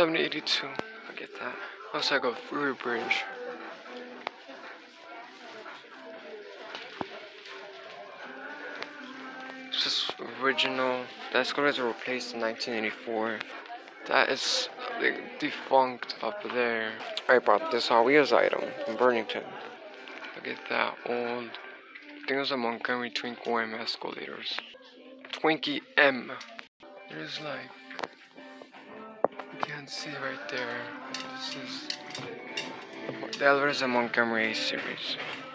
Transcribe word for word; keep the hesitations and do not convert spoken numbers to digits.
seventy eighty-two. I get that. Looks like a rear bridge. It's just original. The escalators were replaced in nineteen eighty-four. That is like, defunct up there. I brought this Hot Wheels item from Burlington. Look at that old. I think it was a Montgomery Twinkle M escalators. Twinkie M. There's like, you can't see right there. This is the elevators in Montgomery A series.